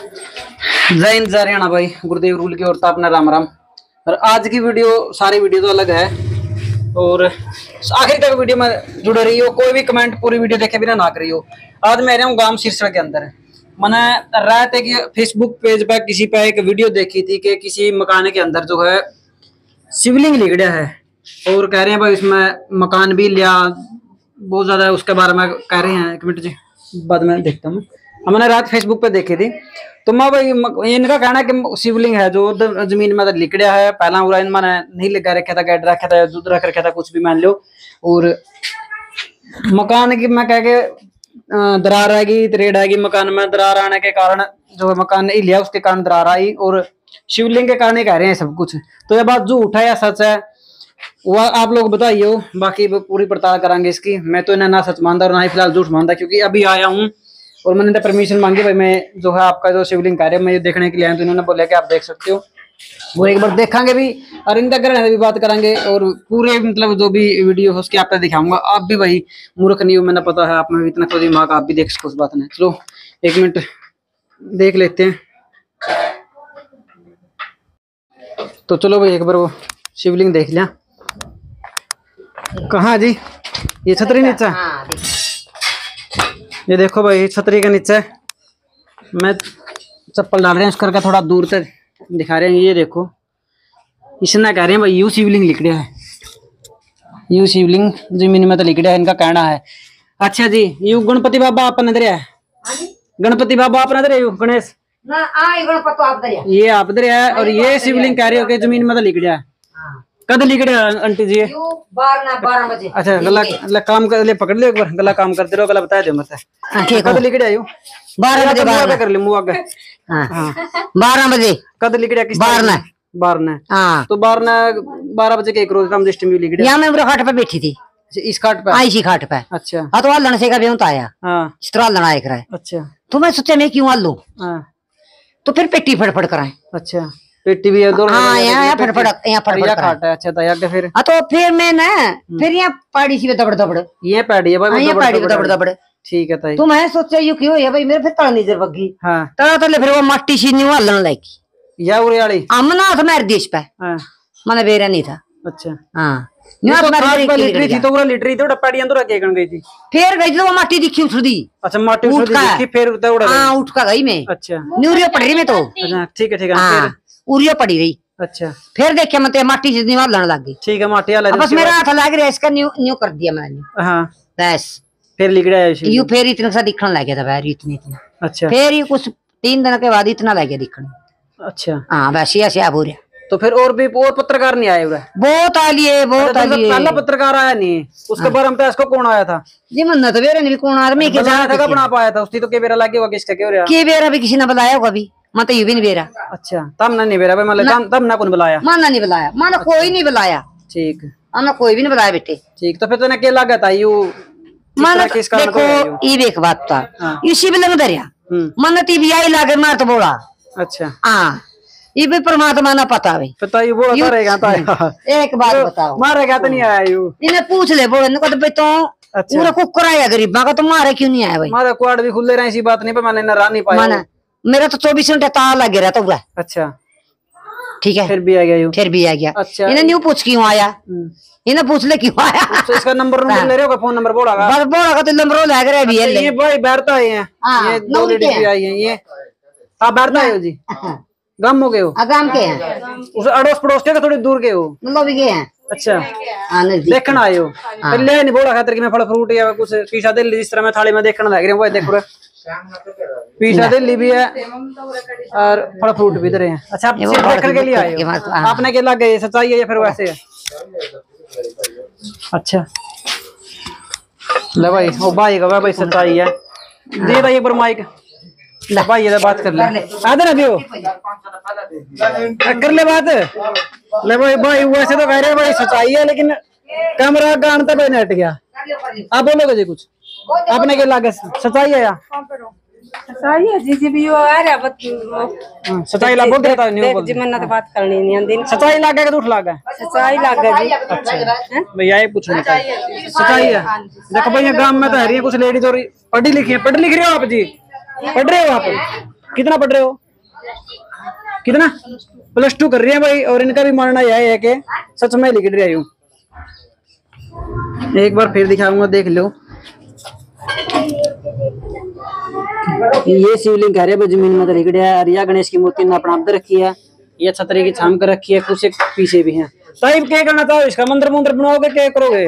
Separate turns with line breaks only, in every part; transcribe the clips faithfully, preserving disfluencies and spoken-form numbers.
जय हिंद जय हरियाणा भाई, गुरुदेव रूल की ओर अपना राम राम। और आज की वीडियो, सारी वीडियो तो अलग है और आखिर तक वीडियो में जुड़े रही हो। कोई भी कमेंट पूरी वीडियो देखे बिना ना करी हो। आज मैं रहा हूँ गांव सिरसा के अंदर। मैंने रात एक फेसबुक पेज पर किसी पे एक वीडियो देखी थी कि किसी मकान के अंदर जो है शिवलिंग लिख गया है और कह रहे हैं भाई इसमें मकान भी लिया बहुत ज्यादा। उसके बारे में कह रहे हैं, एक मिनट जी बाद में देखता हूँ। मैंने रात फेसबुक पे देखी थी तो मैं भाई इनका कहना है कि शिवलिंग है जो जमीन में लिख गया है। पहला पूरा मैंने नहीं लगा रखा था, गैड रखा था, दूध रख रखा था, कुछ भी मान लो। और मकान की मैं कह के दरार आएगी, त्रेड आएगी मकान में। दरार आने के कारण जो मकान नहीं लिया उसके कारण दरार आई और शिवलिंग के कारण ही कह रहे हैं सब कुछ। तो ये बात झूठ है या सच है वो आप लोग बताइए। बाकी पूरी पड़ताल करांगे इसकी। मैं तो इन्हें ना सच मानता और ना ही फिलहाल झूठ मानता, क्योंकि अभी आया हूँ और मैंने परमिशन मांगी भाई मैं जो है आपका जो शिवलिंग कार्य मैं ये देखने के लिए आया। तो इन्होंने बोला कि आप देख सकते हो, वो एक बार देखेंगे भी और इन तक भी बात करेंगे और पूरे मतलब जो भी वीडियो है उसकी आपको दिखाऊंगा। आप भी भाई मूर्ख नहीं हो, मैंने पता है आप में इतना तो दिमाग, आप भी देख सको उस बात ने। चलो एक मिनट देख लेते हैं। तो चलो भाई एक बार वो शिवलिंग देख लिया। कहाँ जी? ये छतरी नीचे, ये देखो भाई छतरी के नीचे मैं चप्पल डाल रहे हैं, इस करके थोड़ा दूर से दिखा रहे हैं। ये देखो इसने कह रहे हैं भाई यू शिवलिंग लिख रहा है, यू शिवलिंग जमीन में तो लिख रहा है, इनका कहना है। अच्छा जी, यू गणपति बाबा आप नजर है? गणपति बाबा आप नजर है? यू गणेश
ना आ गणपति आप दरिया,
ये आप दरिया है और ये शिवलिंग कह रहे हो कि जमीन में तो लिख रहा है। कद लिख रहा है आंटी जी?
बारह बजे।
अच्छा गला गला काम कर ले, पकड़ ले एक बार, गला काम करते रहो, गला बता दो मत। कद लिख रहा है?
बारह बजे
बारह कर ले मुंह आगे।
हाँ बारह बजे
कद लिख रहा किस
बारह
बारह
हाँ
तो बारह बारह बजे के एक रोज राम दृष्टि में लिख रहा।
यहाँ मैं बुरा खाट पे बैठी थी,
इस खाट पे
आई सी खाट पे।
अच्छा
हाँ तो हल्लन से का बेहूं आया,
हाँ
इस तरह हल्लन आया कराए।
अच्छा
तो मैं सोचा मैं क्यों हल्लू,
हाँ
तो फिर पेटी फटफट कराए।
अच्छा पेटी भी है दो।
हाँ यहाँ फटफट यहाँ फटफट
खाट है। अच्छा तो आगे फिर
हाँ तो फिर मैं ना फिर यहाँ पाड़ी सी दबड़ दबड़,
ये पैड़ी है भाई,
ये पाड़ी दबड़ दबड़।
ठीक है ताई।
तो मैं सोचा यू क्यों है भाई, मेरे फिर तड़ नजर बगी।
हाँ
तड़ा तले फिर वो मट्टी सी न्यू हल्लन लायकी
या उरे वाली
अमना था मेरे देश पे।
हाँ
मैंने बेरा नहीं था।
अच्छा
हाँ
लिटरी थी तो पूरा लिटरी थी पैड़ी अंदर के गई थी।
फिर गई तो वो माटी दिखी उठ दी।
अच्छा माटी उठ दी फिर उड़ गई।
हाँ उठ का गई मैं।
अच्छा
न्यूरिया पड़ रही मैं तो।
ठीक है ठीक है
हाँ उरिया पड़ी रही।
अच्छा
फिर देखे मैं माटी से निवाल लड़ने लग गई।
ठीक है माटी वाला
बस मेरा हाथ लग रहा इसका न्यू न्यू कर दिया मैंने।
हाँ
बस
फिर लिख रहा है
यू फिर इतना सा दिखने लग गया था भाई, इतनी इतना।
अच्छा
फिर ये कुछ तीन दिन के बाद इतना लग गया दिखने।
अच्छा
हाँ वैसे ऐसे आप हो रहा।
तो फिर और भी और पत्रकार नहीं आए हुए?
बहुत आ लिए बहुत आ लिए।
पहला पत्रकार आया नहीं, उसके बारे में इसको कौन आया था?
जी मन तो बेरा नहीं कौन आदमी के
जाना था बना पाया था उसकी तो के बेरा लगे होगा किसका क्यों रहा?
के बेरा भी किसी ने बुलाया होगा अभी, मैं तो ये भी नहीं बेरा।
अच्छा तब ना नहीं बेरा भाई, मतलब तब ना कौन बुलाया?
माना नहीं बुलाया, माना कोई नहीं बुलाया।
ठीक
हमने कोई भी नहीं बुलाया बेटे।
ठीक तो फिर तो क्या लगा था यू
माना देखो ये एक बात था यू शिवलिंग दरिया मन टीवी आई लागे मार तो बोला।
अच्छा
हाँ ये भी परमात्मा ना पता है।
पता ये बोला तो रहेगा तो
एक बात बताओ
मारेगा तो नहीं आया यू? इन्हें
पूछ ले बोले इनको तो तो पूरा कुकर आया गरीबा का, तो मारे क्यों नहीं आया भाई?
मारे क्वाड भी खुले रहे, ऐसी बात नहीं पे मैंने ना रा नहीं पाया।
माना मेरा तो चौबीस घंटे ताला लगे रहता हुआ।
अच्छा
ठीक है
फिर भी आ गया यू?
फिर भी आ गया।
अच्छा
इन्हें न्यू पूछ क्यों आया, इन्हें पूछ ले क्यों आया।
तो इसका नंबर नंबर ले रहे हो? फोन नंबर बोलागा
बस बोलागा तो नंबर लग रहा है भी।
ये भाई बैठता है ये दो लेडीज भी आई है। ये आप बैठता है जी? गांव हो गए हो?
गांव के हैं,
उस अड़ोस पड़ोस के थोड़ी दूर के हो?
मतलब भी गए हैं।
अच्छा देखना आए हो? पहले नहीं बोला खातर कि मैं फल फ्रूट या कुछ पीछा दे ली, जिस तरह मैं थाली में देखने लग रही हूँ। देखो पीछा दे ली भी है और फल फ्रूट भी दे हैं। अच्छा आप देखने के लिए आए हो? आपने क्या लग गए सच्चाई है या फिर वैसे है? अच्छा ले भाई वो भाई का भाई सच्चाई है, दे भाई एक बार माइक भाई ये बात कर ले आदे ना दियो कर ले बात ले भाई। भाई वैसे तो कह रहे भाई सच्चाई है लेकिन कैमरा गान तक भाई नेट गया। आप बोलोगे जी कुछ? आपने क्या लगे सच्चाई है या
सच्चाई है जी? जी भी वो आ रहा बत
सच्चाई ला बोल देता नहीं बोल
जी मन्नत बात करनी नहीं आंदी।
सच्चाई लागे कि झूठ लागे?
सच्चाई लागे जी।
अच्छा भैया ये पूछना चाहिए सच्चाई है। देखो भैया गांव में तो है कुछ लेडीज और पढ़ी लिखी है। पढ़ लिख रहे हो आप जी? पढ़ रहे हो आप? कितना पढ़ रहे हो? कितना? प्लस टू कर रही है भाई। और इनका भी मानना यह है कि सच में लिख रही हूँ। एक बार फिर दिखाऊंगा, देख लो। ये शिवलिंग है जमीन में लिख रहा है। रिया गणेश की मूर्ति ने अपना आप रखी है। ये छतरी की छाम कर रखी है। कुछ एक पीछे भी है। ताई क्या करना चाहो? इसका मंदिर मंदिर बनाओगे, क्या करोगे?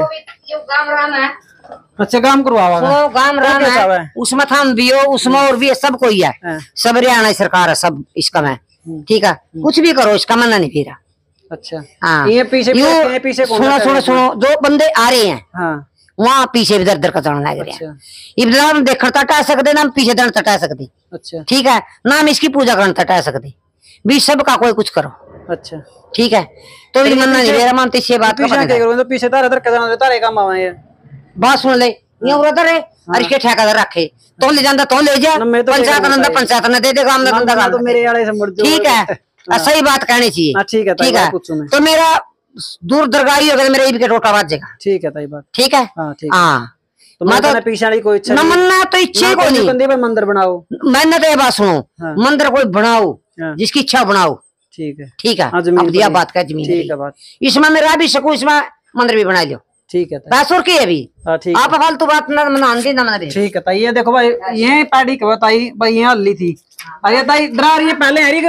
अच्छा, काम करवाओगे?
वो गांव राम है, उसमें थान भी हो, उसमें और भी है, सब कोई है, सब हरियाणा सरकार है, सब इसका में। ठीक है, कुछ भी करो, इसका मन नहीं फिर।
अच्छा
हाँ,
ये पीछे ये पीछे
सुनो सुनो सुनो, जो बंदे आ रहे हैं
हाँ,
वहाँ पीछे भी दर दर का चढ़ने लग रहे हैं। इधर हम देखकर तटा सकते, ना हम पीछे दर तटा सकते।
अच्छा
ठीक है, ना हम इसकी पूजा करने तटा सकते भी, सबका कोई कुछ करो।
अच्छा ठीक
है, तो भी मन नहीं मेरा मानते इसी बात का।
तो पीछे तारे दर का तारे काम आवा है।
बात सुन ले, ये उधर है और इसके ठेकेदार रखे, तो ले जाता तो ले जा, पंचायत नंदा पंचायत ने दे दे, काम ना गंदा काम।
मेरे वाले से मुड़ जाओ।
ठीक है, सही बात कहनी चाहिए।
ठीक है
ठीक है, तो मेरा दूर दरगाही अगर मेरा भी रोटा बाज जाएगा।
ठीक है ताई बात।
ठीक है
हाँ ठीक
हाँ,
तो मैं तो पीछे वाली कोई इच्छा
ना मनना तो इच्छा को नहीं,
मंदिर बनाओ।
मैंने तो ये बात सुनो, मंदिर कोई बनाओ जिसकी इच्छा बनाओ। ठीक है ठीक है, अब दिया बात का जमीन। ठीक है बात, इसमें मैं रह भी सकूं, इसमें मंदिर भी बना लो। ठीक है, पैसों की अभी आप फालतू बात ना मानती ना मना। ठीक है ताई, ये देखो भाई, ये पैडी कहो ताई भाई, ये हल्ली थी। अरे ताई डरा रही है, पहले हरी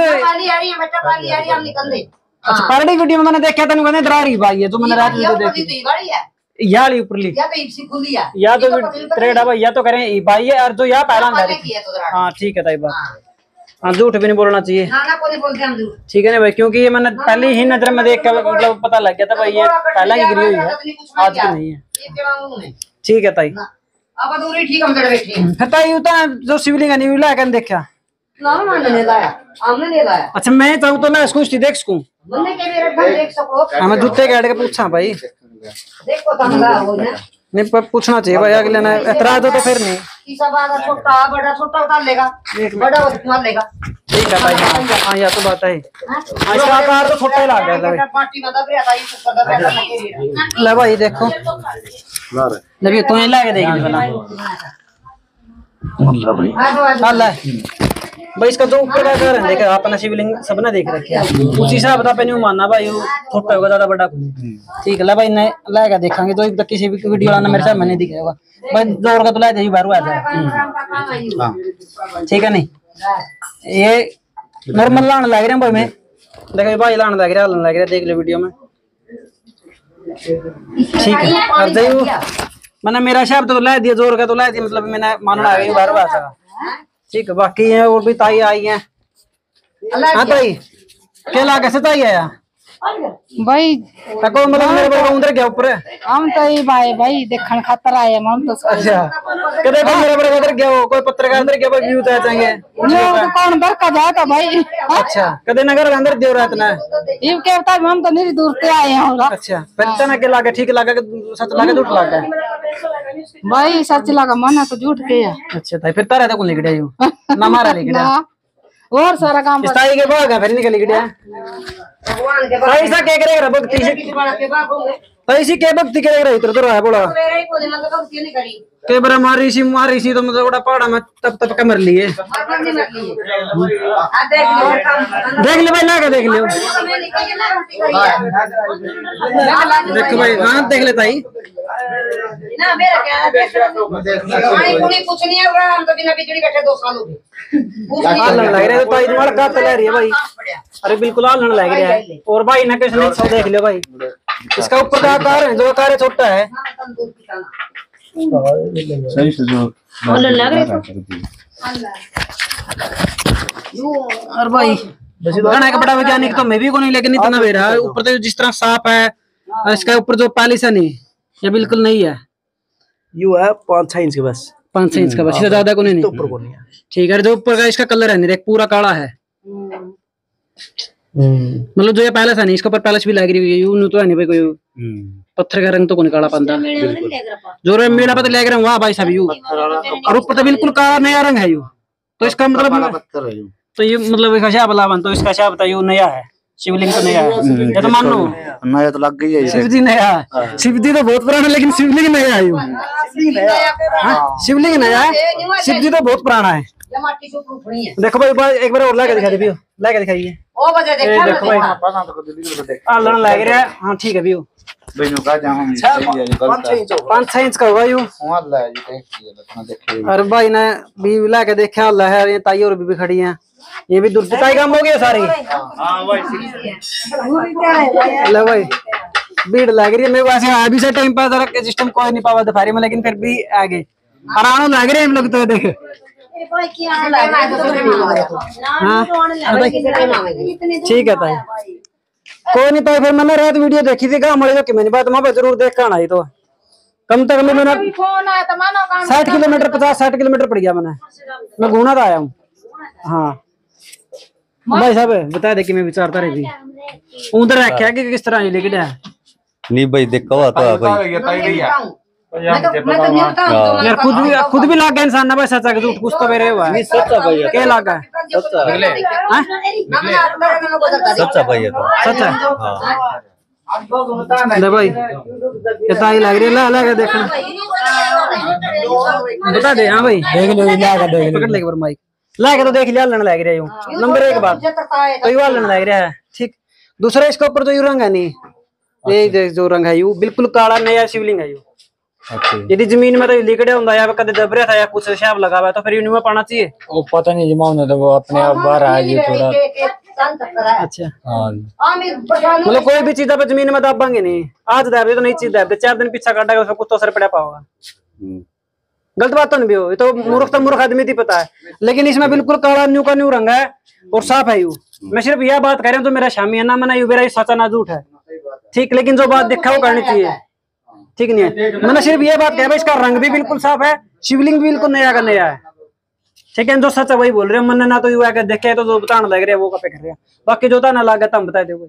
अच्छा पहली वीडियो में मैंने देखा था, कहने डरा रही भाई, ये तो मैंने रात में देखी या ली ऊपरली या तो ट्रेड है भाई, या तो करें भाई है, और जो या पहला हाँ ठीक है ताई बात। हाँ, झूठ भी नहीं बोलना चाहिए। ठीक है ना भाई, क्योंकि ये मैंने पहले ही नजर में देख कर मतलब पता लग गया था भाई, ये पहला ही गिरी हुई है, आज की नहीं है। ठीक है ताई, फिर ताई उतना जो शिवलिंग नहीं ला कर देखा। अच्छा मैं चाहूँ तो मैं इसको देख सकूं, मैं जूते के के पूछा भाई, नहीं पर पूछना चाहिए भाई, अगले ने एतराज हो तो फिर नहीं। छोटा बड़ा छोटा उतार लेगा, बड़ा उतार लेगा। ठीक है भाई, हाँ यह तो बात है, इसका आकार तो छोटा ही लग गया था भाई। ले भाई देखो, ले तुम्हें लाके देख भाई, इसका जो ऊपर का घर है देखा अपना शिवलिंग सबने देख रखे है, उसी हिसाब से नहीं मानना भाई, वो छोटा होगा ज्यादा बड़ा। ठीक है भाई, नहीं लाएगा देखेंगे तो एक किसी भी वीडियो आना मेरे सामने नहीं दिखेगा भाई, जोर का तो लाए थे बारू आ जाए। ठीक है, नहीं ये नॉर्मल लाने लग रहे हैं भाई, मैं देखो भाई लाने लग रहा लग रहा देख लो वीडियो में। ठीक है, और जाइयो मैंने मेरा शब्द तो ला दिया, जोर का तो ला दिया, मतलब मैंने मानना आ गई बारू आ। ठीक है, बाकी है और भी ताई आई हैं। हाँ ताई, क्या लागे से ताई आया
भाई,
तको मतलब मेरे को उधर गया ऊपर,
हम तो ये भाई भाई देखण खातर आए हम तो। अच्छा,
कदे को मेरे बड़े उधर गया हो, कोई पत्रकार उधर गया भाई, व्यू तो चाहेंगे
वो कौन बर का जाता भाई।
अच्छा, कदे नगर अंदर देव रात ना
ये क्या बता, हम तो नहीं दूर से आए हैं।
अच्छा, पहचान के लागे, ठीक लागे, सच लागे, झूठ लागे
भाई, सच लगा मन तो झूठ के है।
अच्छा ताई, फिर तारा तो कौन लिख रहा है ना मारा लिख रहा
और सारा काम
इस ताई के भाग फिर निकल लिख रहा
भगवान के
ताई सा के करेगा भक्ति से, ताई सी के भक्ति करेगा इधर तो रहा बोला के बरा मारी सी मारी सी तो मतलब बड़ा पहाड़ा में तब तब कमर लिए। देख ले भाई, लाके देख ले, देख भाई, हाँ देख ले ताई
ना मेरा क्या कुछ नहीं होगा, हम तो बिना बिजली बैठे दो साल हो गए।
आलन लग रहा है ताई, तुम्हारा का चला रही है भाई, अरे बिल्कुल आलन लग रहा है। और भाई ना कैसे नहीं, देख लो भाई, इसका ऊपर का आकार है, जो आकार है छोटा है,
सही से जो
लग रहा
और भाई बना का बड़ा वैज्ञानिक तो मैं भी को नहीं, लेकिन इतना भी रहा ऊपर तो जिस तरह साफ है, इसका ऊपर जो पालिश है नहीं, ये बिल्कुल नहीं है,
यू है पाँच छह इंच के बस,
पाँच छह इंच का बस, इससे ज्यादा को नहीं, ऊपर को नहीं है। ठीक है, जो ऊपर का इसका कलर है नहीं, देख पूरा काला है, मतलब जो ये पैलेस है नहीं, इसके ऊपर पैलेस भी लग रही है, यूं तो है नहीं भाई, कोई पत्थर का रंग तो कोई काला पंदा जो मेरा पता लग रहा है वहाँ भाई साहब, यू और ऊपर तो बिल्कुल काला नया रंग है, यू तो इसका मतलब तो ये मतलब एक शाब लावन, तो इसका शाब था यू नया है,
शिवलिंग तो नया है, ये तो मान लो
नया तो लग गई है
शिव जी नया है। शिव जी तो बहुत पुराना, लेकिन शिवलिंग नया है। हाँ, शिवलिंग नया है, शिव जी तो बहुत पुराना है। देखो भाई बा- एक बार और लाके दिखा दे भी, लाके दिखाइए।
ओ बजे
ये
देखा
देखो भाई आलन लग रहा है। हाँ ठीक है भी पाँच छह इंच का होगा यू। अरे भाई ने भी लाके देखा अल्लाह है, ये ताई और भी खड़ी है, ये भी दूर ताई काम हो गया सारी। ले भाई भीड़ लग रही है मेरे को ऐसे अभी से टाइम पर जरा सिस्टम कोई नहीं पावा दोपहर में, लेकिन फिर भी आगे आराम लग रहे हैं हम लोग तो। देख हाँ ठीक है ताई, कोई नहीं ताई। फिर मैंने रात वीडियो देखी थी गाँव वाले की, मैंने बात वहां पर जरूर देख कर आई, तो कम से कम मैंने साठ किलोमीटर पचास साठ किलोमीटर पड़ गया मैंने, मैं घूमना तो आया हूँ। हाँ भाई साहब बता दे कि मैं विचारता रही थी उधर रखा कि किस तरह लेके
नहीं भाई देखो तो भाई
यार खुद भी खुद भी लाग गया इंसान ना भाई, सच्चा झूठ कुछ तो मेरे हुआ है।
सच्चा भाई
क्या लागा है?
सच्चा भाई है तो
सच है।
हाँ
ले भाई कितना ही लग रही है, ला ला के देखना बता दे। हाँ भाई देख लो, ला के देख पकड़ ले माइक ला के तो देख लिया, लड़ने लग रहा है यूं। नंबर एक बात तो यू लड़ने लग रहा है ठीक। दूसरा इसके ऊपर तो यू रंग है नहीं, ये जो रंग है यू बिल्कुल काला नया शिवलिंग है यू। यदि जमीन में तो लिकड़े होता या कदे दबरे था या कुछ शाप लगा हुआ तो फिर यूं में पाना चाहिए।
वो पता नहीं जमाओ ना, तो वो अपने आप बाहर आ गई थोड़ा।
अच्छा
हाँ
मतलब कोई भी चीज आप जमीन में दाबेंगे नहीं, आज दाब दे तो नहीं चीज दाब दे, चार दिन पीछा काटेगा उसका कुछ तो असर पड़ा पाओगा। गलत बात तो नहीं भी हो, ये तो मूर्ख तो मूर्ख आदमी थी पता है, लेकिन इसमें बिल्कुल काला न्यू का न्यू रंग है और साफ है यू। मैं सिर्फ यह बात कर रहा हूँ तो मेरा शामी है ना मना यू, मेरा सचा ना झूठ है ठीक, लेकिन जो बात देखा वो करनी चाहिए ठीक नहीं है। मैंने सिर्फ ये बात कहा इसका रंग भी बिल्कुल साफ है, शिवलिंग भी बिल्कुल नया का नया है ठीक है। जो सच है वही बोल रहे हो, मन ना तो यू आकर देखे तो जो बताना लग रहा है वो कपे कर रहे हैं, बाकी जो था ना लगा तुम बता दो।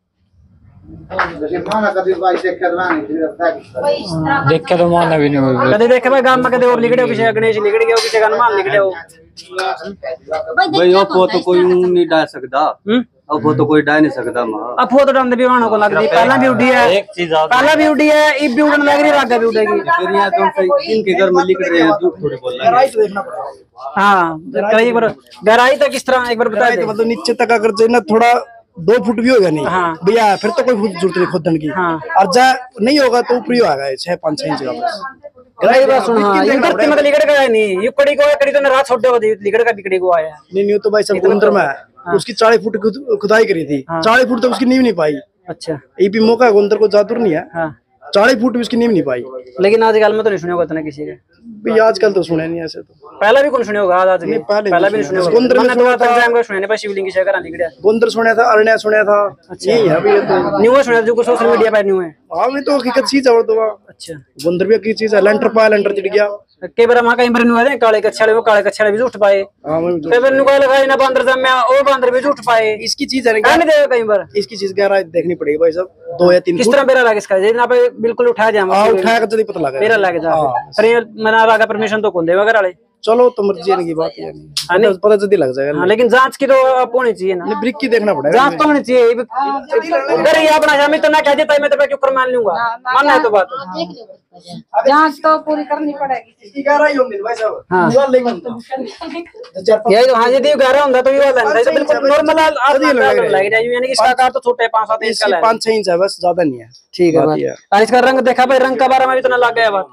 देखे तो मानना भी नहीं हुआ।
कदे देखे भाई गांव में कदे और लिखड़े हो, किसी गणेश लिखड़ गया हो, किसी हनुमान लिखड़े हो।
भाई वो तो कोई नहीं डाल सकता, अब वो तो कोई डाल नहीं सकता।
अब वो तो डंड भी वाणों को लग रही, पहला भी उड़ी है,
एक चीज
पहला भी उड़ी है, इब भी उड़ने लग रही है, आगे भी उड़ेगी।
फिर यहाँ तो इनके घर में लिख रहे हैं झूठ थोड़ी बोल रहे हैं।
हाँ कई बार गहराई तक किस तरह एक बार बता दे।
मतलब नीचे तक अगर जो ना थोड़ा दो फुट भी होगा नहीं
हाँ।
भैया फिर तो कोई जरूरत नहीं खोदने की।
हाँ।
और जा नहीं होगा तो ऊपरी होगा छह पाँच छह इंच का बस।
गहराई बात सुन। हाँ ये करते मतलब लिखड़ का है नहीं, ये कड़ी को है, कड़ी तो ने रात छोड़ दे लिखड़ का बिकड़ी को आया
नहीं नहीं तो भाई सब अंदर में है, उसकी चालीस फुट खुद- खुदाई करी थी, चालीस फुट तो उसकी नींव नहीं पाई।
अच्छा
ये भी मौका अंदर को जादूर नहीं है,
हाँ
चालीस फुट भी उसकी नींव नहीं पाई।
लेकिन आजकल में तो नहीं सुने होगा इतना किसी के,
भाई आजकल तो सुने नहीं ऐसे तो।
पहला भी कौन सुने होगा आज आज
पहले
पहला भी नहीं सुने होगा।
गोंदर में
मैंने तो तक जाएंगे सुने नहीं, पर शिवलिंग की शहर लिखड़ा
गोंदर सुना था, अरण्या सुना था, यही है भैया तो।
न्यू सुने जो कुछ सोशल मीडिया पर न्यू है।
हाँ मैं तो हकीकत चीज है और तो
अच्छा
गोंदर भी हकीकत चीज है। लेंटर पाया लेंटर चिड़ गया।
कई बार वहां कहीं पर न्यू है काले कच्छे वो काले कच्छे भी झूठ पाए,
हाँ मैं
कई बार न्यू का लगाई ना बंदर जम में वो बंदर भी झूठ पाए।
इसकी चीज है
क्या नहीं देगा कई बार,
इसकी चीज गहराई देखनी पड़ेगी भाई साहब, दो या तीन
किस
फुट।
तरह मेरा लगे इसका ना पे बिल्कुल उठा जाए
हाँ उठाया कर जल्दी पता लगा
मेरा लगे जा अरे मना लगा परमिशन तो कौन देगा घर वाले।
चलो तो मर्जी है की बात है
हाँ, नहीं।
नहीं पता जल्दी लग जाएगा।
हाँ लेकिन जांच की तो आप होनी चाहिए ना,
ब्रिक की देखना पड़ेगा।
जांच तो होनी चाहिए। उधर ही अपना शामिल तो ना कह देता मैं तो पे क्यों मान लूंगा, मानना है तो बात।
जांच तो पूरी करनी पड़ेगी।
इसकी गहराई होगी भाई साहब।
हाँ यही तो। हाँ यदि गहरा होता तो ये वाला है तो बिल्कुल नॉर्मल आदमी लग रहा है, यानी कि इसका आकार तो छोटे पांच सात इंच का है,
पाँच छह इंच है बस, ज्यादा नहीं है।
ठीक है बात। और इसका रंग देखा भाई, रंग का बारे में इतना लग गया बात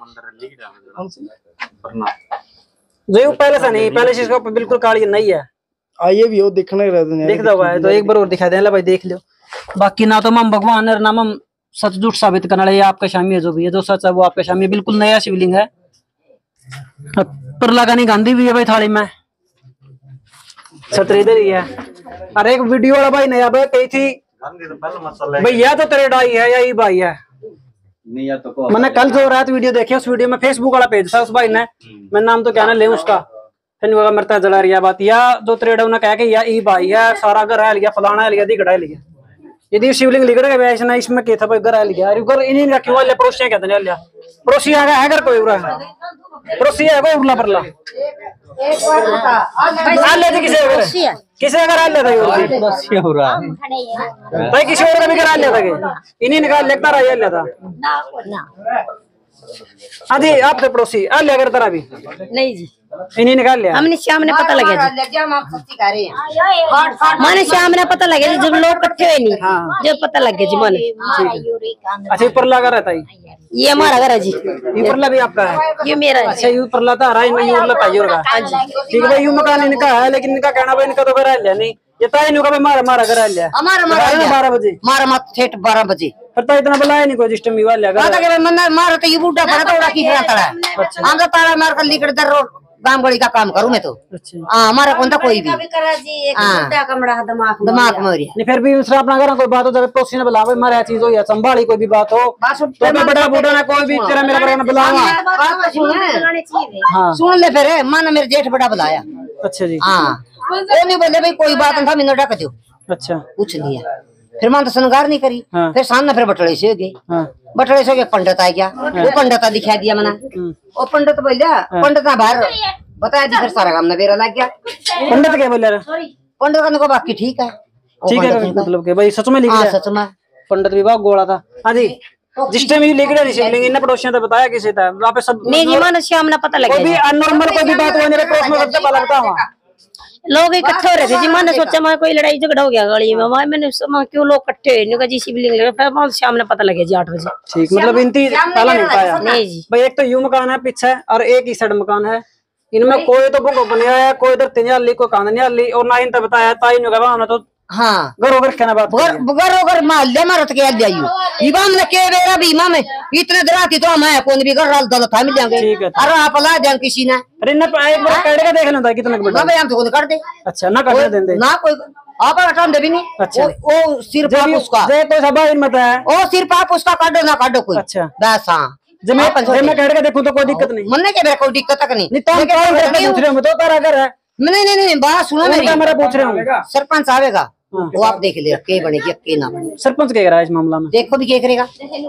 जो ये पहले से नहीं, पहले से इसका बिल्कुल काली नहीं है।
आइए भी हो देखने रहते
देख दो भाई तो एक बार और दिखा दे भाई, देख लो। बाकी ना तो हम भगवान है ना हम सच झूठ साबित करने वाले, ये आपका शामी है जो भी है, जो सच है वो आपका शामी है। बिल्कुल नया शिवलिंग है, पर लगानी गांधी भी है भाई थाली में, छतरी इधर ही है। और एक वीडियो वाला भाई नया भाई कही थी भैया तो तेरे डाई है या ये भाई है
नहीं या तो
मैंने कल जो रात वीडियो देखी, उस वीडियो में फेसबुक वाला पेज था उस भाई ने, मैं नाम तो क्या ना ले उसका, फिर मरता जला रही बात या जो त्रेड़ा उन्हें कह के या ई भाई है सारा घर है लिया फलाना है लिया दिगड़ा लिया। यदि शिवलिंग लिगड़ गया वैसे ना इसमें क्या था भाई घर है लिया, अरे घर इन्हीं का क्यों लिया पड़ोसियां कहते हैं लिया पड़ोसी आ गया है घर कोई उरा है पड़ोसी है वो उरला परला
एक बार बता
आ ले किसे अगर किसे अगर आ ले था
पड़ोसी हो रहा
भाई किसी और का भी करा लिया था कि इन्हीं निकाल लेता रहा ये लेता आदि आप तो पड़ोसी आ ले अगर तेरा भी
नहीं जी
इन्हीं निकाल लिया
हमने शाम ने पता लगे जी
लग जा हम सस्ती कर रहे हैं
माने शाम ने पता लगे जब लोग इकट्ठे हुए नहीं जब पता लगे जी माने
अच्छा ऊपर लगा रहता है
ये हमारा घर है जी
ये परला भी आपका है
ये मेरा है
अच्छा यू परला था रहा है यू लता यूर का ठीक है भाई यू मकान इनका है लेकिन इनका कहना भाई इनका तो घर है नहीं ये तो इनका भाई मारा मारा घर है
हमारा हमारा
बारह बजे
मारा मत ठेठ बारह बजे
पर तो इतना बुलाया नहीं कोई सिस्टम भी वाले
पता के मन मार तो ये बूढ़ा पड़ा तो की तरह तड़ा हम तो तारा मार कर लिकड़ दर रोड गांव गली का काम करूं मैं तो हां हमारा कौन था कोई भी
करा जी एक बूढ़ा कमड़ा दिमाग
दिमाग में रिया
नहीं फिर भी दूसरा अपना घर कोई बात हो जब पड़ोसी ने बुलावे मारे चीज हो या संभाली कोई भी बात हो तो मैं बड़ा बूढ़ा ना कोई भी तेरा मेरा बड़ा बुलावा हाँ
सुन ले फिर मन मेरे जेठ बड़ा बुलाया
अच्छा जी
हाँ वो नहीं बोले भाई कोई बात नहीं था मैंने डक दो
अच्छा
पूछ लिया फिर मन तो संगार नहीं करी
हाँ।
फिर सामने फिर बटड़े से हो गए
हाँ
बटड़े से हो गए पंडित आ गया वो पंडित दिखा दिया मना वो पंडित बोलिया पंडित ना बाहर बताया दी फिर सारा काम ना बेरा लग गया
पंडित क्या बोले
पंडित का बाकी ठीक है
ठीक है मतलब के भाई सच में लिख
हाँ
दिया
सच में
पंडित विभाग गोला था हाँ जी जिस टाइम ये लिख रहे थे शिवलिंग इन पड़ोसियों तो बताया किसी था वहाँ पे सब
नहीं जी माने शाम ने पता
कोई भी
लगे
अननॉर्मल कोई भी बात हो मेरे पड़ोस में सबसे पता लगता वहाँ
लोग इकट्ठे हो रहे थे जी मैंने सोचा मैं कोई लड़ाई झगड़ा हो गया गली में मैं मैंने सोचा क्यों लोग इकट्ठे हुए इनका जी शिवलिंग लगा फिर मैं शाम ने पता लगे जी आठ बजे
ठीक मतलब इनती पहला नहीं पाया
नहीं जी
भाई एक तो यू मकान है पीछे और एक ही साइड मकान है इनमें कोई तो बुक बनाया है कोई इधर तीन ली कोई कांद नहीं ली और ना इन तक बताया ताई ने कहा हमने तो
हाँ
घर होकर कहना बात
घर घर होकर माल्ले मारत के आ जाइयो इमाम ने के बेरा भी इमाम इतने दराती तो हम है कौन भी घर राल दल था मिल जाएंगे
ठीक है
अरे आप ला दें किसी ने
अरे ना एक बार कड़ के देख लेता कितना
ना
बड़ा
भाई हम तो खुद कर दे
अच्छा ना कर देंगे
ना कोई आप हटान दे भी नहीं
अच्छा।
वो वो सिर पाप उसका
जे कोई सभा इन मत है
वो सिर पाप उसका काटो ना काटो कोई
अच्छा
बस हाँ
जब मैं जब मैं कड़ के देखूं तो कोई दिक्कत नहीं
मन के मेरा कोई दिक्कत तक नहीं
नहीं तो हम कौन करके पूछ रहे हो मैं तो तारा घर है
नहीं नहीं नहीं बात सुनो मेरी
मेरा पूछ रहे हूँ
सरपंच आवेगा वो आप देख ले के बनेगी के ना बनेगी
सरपंच क्या करा इस मामला में
देखो भी क्या करेगा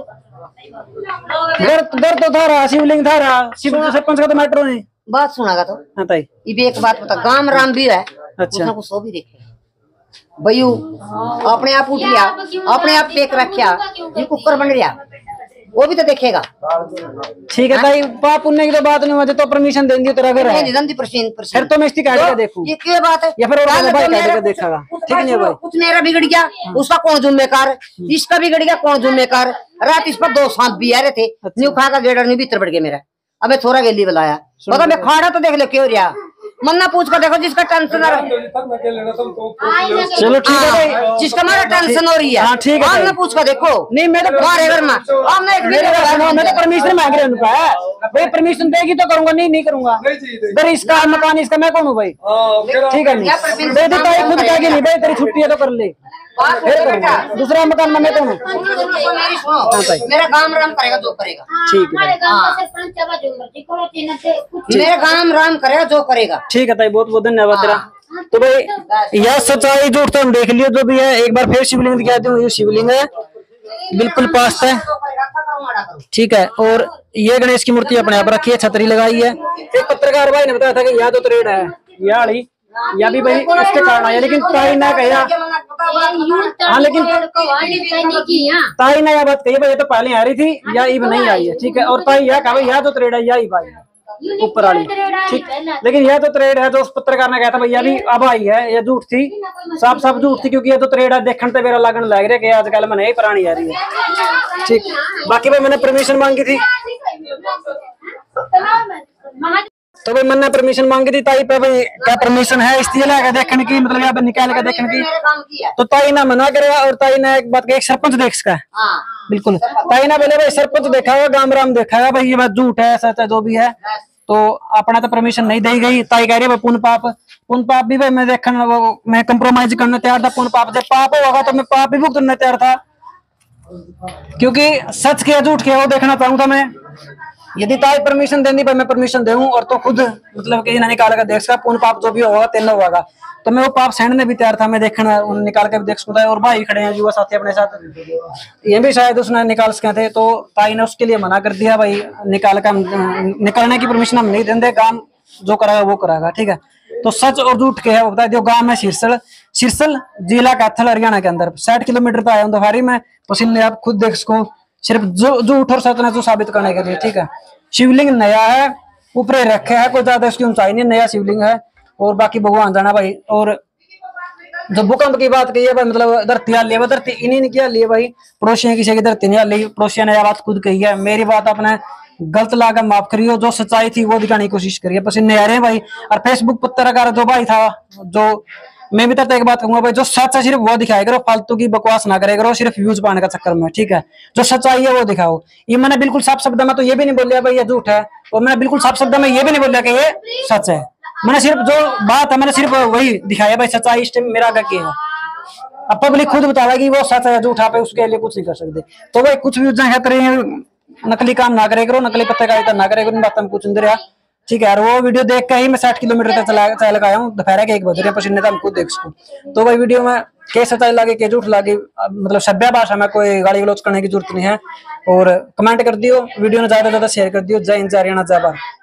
घर घर तो था रहा शिवलिंग था रहा शिव सरपंच का तो मैटर नहीं
बात सुनागा तो
हाँ ताई
ये भी एक बात पता गांव राम भी है
अच्छा
कुछ सो भी देखे भैयू अपने आप उठ गया अपने आप पेक रखा ये कुकर बन गया वो भी तो देखेगा
ठीक है ताई पाप पुण्य की तो बात नहीं मुझे तो परमिशन दे दी तेरा घर है फिर तो मैं इसकी काट के देखूं
ये क्या बात है
या फिर और भाई काट के देखेगा ठीक नहीं भाई
कुछ मेरा बिगड़ गया उसका कौन जिम्मेदार इसका बिगड़ गया कौन जिम्मेदार रात इस पर दो सांप भी आ रहे थे न्यू खा का गेडर नहीं भीतर बढ़ गया मेरा अब मैं थोड़ा गेली बुलाया पता मैं खाड़ा तो देख लो क्यों रहा मन्ना पूछ कर देखो जिसका टेंशन
चलो ठीक है भाई
जिसका हमारा टेंशन हो रही है
हाँ ठीक है
हमने पूछ कर देखो
नहीं मैं तो
हमारे घर में हमने एक
मेरे घर में मैं तो परमिशन मांग रहा हूँ उनका भाई परमिशन देगी तो करूंगा नहीं नहीं करूंगा अगर इसका मकान इसका मैं कौन हूँ भाई ठीक है नहीं दे देता है खुद कहेगी नहीं भाई तेरी छुट्टी है तो कर ले फिर करूंगा दूसरा मकान में मैं कौन हूँ
मेरा काम राम करेगा जो करेगा
ठीक है
मेरा काम राम करेगा जो करेगा
ठीक है ताई बहुत बहुत धन्यवाद तेरा तो भाई यह सच्चाई जो तो हम देख लियो जो भी है एक बार फिर शिवलिंग दिखाती हूँ ये शिवलिंग है बिल्कुल पास है ठीक है और ये गणेश की मूर्ति अपने आप रखी है छतरी लगाई है एक पत्रकार भाई ने बताया था कि यह तो ट्रेड है याड़ी या भी भाई उसके कारण आया लेकिन ताई ने कहा हाँ लेकिन ताई ने यह बात कही भाई ये तो पहले आ रही थी या इब नहीं आई है ठीक है और ताई यह कहा भाई यह तो ट्रेड है या ही भाई ऊपर वाली ठीक लेकिन यह तो ट्रेड है जो उस पत्रकार ने कहा था भैया भी अब आई है ये झूठ थी साफ साफ झूठ थी क्योंकि ये तो ट्रेड है देखने तो मेरा लगन लग रहा है कि आजकल मैंने ही पुरानी आ रही है ठीक बाकी भाई मैंने परमिशन मांगी थी तो भाई मैंने परमिशन मांगी थी ताई पे भाई क्या परमिशन है इसलिए लगा देखने की मतलब यहाँ पे निकाल के देखने की तो ताई ना मना करेगा और ताई ने एक बात कही सरपंच देख सका बिल्कुल ताई ना बोले भाई सरपंच देखा होगा गाम राम देखा होगा भाई ये बात झूठ है सच है जो भी है तो अपना तो परमिशन नहीं दी गई ताई कह रही है पुण्य पाप पुण्य पाप भी भाई मैं देखने वो मैं कंप्रोमाइज करने तैयार था पुण्य पाप जब पाप होगा तो मैं पाप भी भुगतने तैयार था क्योंकि सच के झूठ के वो देखना चाहूँ था मैं
यदि ताई परमिशन देनी भाई मैं परमिशन दूं और तो खुद मतलब कि ना निकाल कर देख सका पूर्ण पाप जो भी होगा तेन होगा तो मैं वो पाप सहने में भी तैयार था मैं देखना निकाल कर भी देख सकता है। और भाई खड़े हैं युवा साथी अपने साथ ये भी शायद उसने निकाल सके थे तो ताई ने उसके लिए मना कर दिया भाई निकाल कर निकालने की परमिशन हम नहीं देंगे काम जो कराएगा वो कराएगा ठीक है। तो सच और झूठ के है वो बता दो। गांव में सिरसल सिरसल जिला कैथल हरियाणा के अंदर साठ किलोमीटर तो आया हूँ दोपहरी में पसीने आप खुद देख सको सिर्फ जो झूठ और सच ने जो साबित करने के लिए ठीक है। शिवलिंग नया है ऊपर रखे है कोई ज्यादा इसकी ऊंचाई नहीं नया शिवलिंग है और बाकी भगवान जाना भाई। और जब भूकंप की बात की है भाई मतलब धरती हाल है धरती इन्हीं ने किया लिए भाई पड़ोसियों किसी की धरती नहीं हाली पड़ोसियों ने यह बात खुद कही है। मेरी बात आपने गलत लाकर माफ करियो जो सच्चाई थी वो दिखाने की कोशिश करिए पसीने आ रहे हैं भाई। और फेसबुक पत्रकार जो भाई था जो मैं भी तो एक बात कहूंगा भाई जो सच है सिर्फ वो दिखाया करो फालतू की बकवास ना करे करो सिर्फ व्यूज पाने का चक्कर में ठीक है। जो सच्चाई है वो दिखाओ। ये मैंने बिल्कुल साफ शब्द में तो ये भी नहीं बोलिया भाई ये झूठ है और मैंने बिल्कुल साफ शब्द में ये भी नहीं बोलिया कि ये सच है। मैंने सिर्फ जो बात है मैंने सिर्फ वही दिखाया भाई सच्चाई इस टाइम मेरा आगे है। अब पब्लिक खुद बताएगा कि वो सच है झूठा पे उसके लिए कुछ नहीं कर सकते। तो भाई कुछ भी करे नकली काम ना करे करो नकली पत्रकारिता ना करे करो बात में कुछ अंदर ठीक है यार। वो वीडियो देख के ही मैं साठ किलोमीटर तक चला चल आया हूँ दोपहर के एक बज रहे पसीने तो हम खुद देख सकूं। तो भाई वीडियो में के सच्चाई लगे के झूठ लगे मतलब सभ्य भाषा में कोई गाली गलौज करने की जरूरत नहीं है। और कमेंट कर दियो वीडियो ने ज्यादा से ज्यादा शेयर कर दियो। जय हिंद जय हरियाणा जय भारत।